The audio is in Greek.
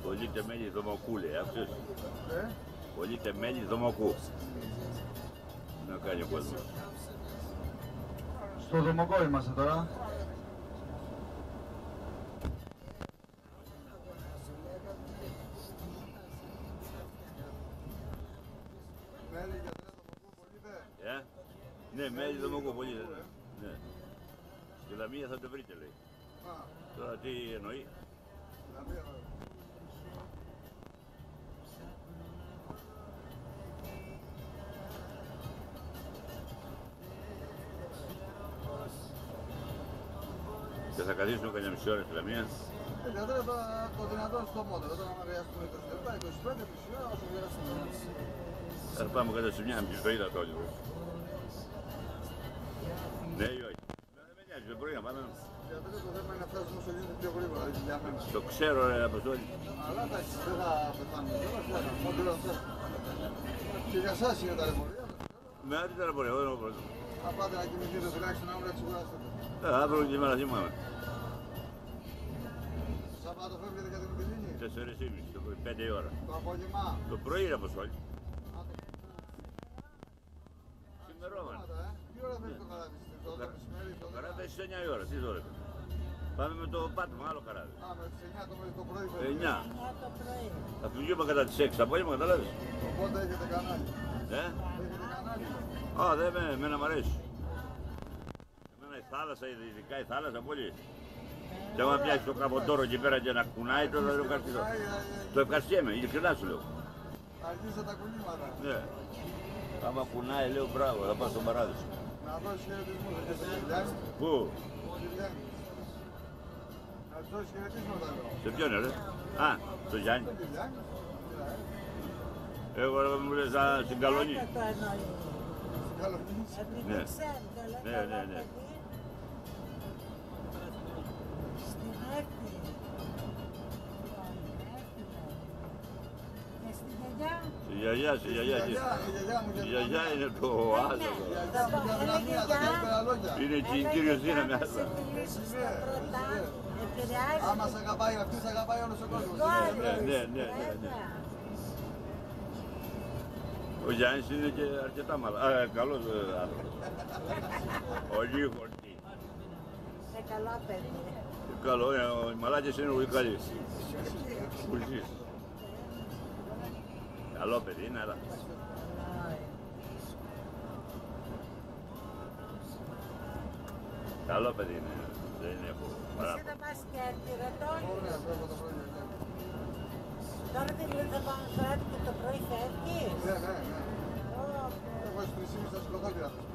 Πολύ τεμέλι δομοκού λέει, αυτός. Πολύ τεμέλι δομοκού. Να κάνει ο κόσμος. Στο δομοκό είμαστε τώρα. Ναι, μέλι δομοκού πολύ δεν είναι. Ναι. Στη Λαμία θα το βρείτε λέει. Τώρα τι εννοεί. Και θα καθίσουμε καμιά μισή ώρα στη Λαμία. Δηλαδή το δυνατόν στο μόντελο, όταν χρειαστούμε 20 λεπτά, 25, μισή ώρα, όσο χρειαστούμε. Θα πάμε κάτω σε μια αμφισβήτητα το όλο. Ναι ή όχι. Δεν με νοιάζει, το πρωί να πάμε. Γιατί το θέμα είναι να φτάσουμε όσο γίνεται πιο γρήγορα, η δουλειά μας. Το ξέρω ρε Αποστόλη. Αλλά εντάξει, δεν θα πεθάνουμε, δεν θα πεθάνουμε, μόντελο αυτό. Και για εσάς είναι τα λεωφορεία. Με άλλη τα λεωφορεία, δεν έχω πρόβλημα. Θα πάτε να κοιμηθείτε τουλάχιστον να μην ξεκουράσετε. Αύριο τη μέρα θυμάμαι. Σαββάτο φεύγετε για την Μυτιλίνη. 4:30 το πρωί, 5 η ώρα. Το απόγευμα. Το πρωί ρε Αποστόλη. Ξημερώμενο. Τι ώρα φεύγει το καράβι, στις 12 μεσημέρι. Το καράβι έχει 9 η ώρα, τι ώρα. Πάμε με το πάτημα, άλλο καράβι. Α, με τις 9 το πρωί φεύγει. 9. Θα φυγούμε κατά τις 6 το απόγευμα, καταλάβεις. Οπότε έχετε κανάλι. Έχετε κανάλι. Α, δεν με, εμένα μ' αρέσει. Εμένα η θάλασσα, ειδικά η θάλασσα πολύ. Και άμα πιάσει το καποτόρο εκεί πέρα και να κουνάει, τότε δεν το ευχαριστώ. Το ευχαριστιέμαι, ειλικρινά σου λέω. Αρχίζετε τα κουνήματα. Ναι. Άμα κουνάει, λέω μπράβο, θα πάω στον παράδεισο. Να δώσεις χαιρετισμούς και σε Λιάννη. Πού? Να τους δώσεις χαιρετίσματα λέω. Σε ποιον ρε? Α, στο Γιάννη. Εγώ ρε μου λες στην Καλονή. Στην Καλονή. Ναι. Ναι. Στη γιαγιά. Η γιαγιά είναι το άζο. Είναι κινητήριος δύναμη. Άμα σ' αγαπάει αυτή, σ' αγαπάει όλος ο κόσμος. Ναι. Ο Γιάννης είναι και αρκετά καλός άνθρωπος. Πολύ χορτή. Καλό παιδί. Καλό, οι μαλάκες είναι πολύ καλοί. Καλό παιδί είναι, αλλά... Καλό παιδί είναι, δεν έχω παράπονο. Εσύ θα πας και ρωτώνει. Τώρα δηλαδή θα πάμε βράδυ και το πρωί φεύγεις. Ναι. Εγώ στις 3:30 θα σκοτώ πια.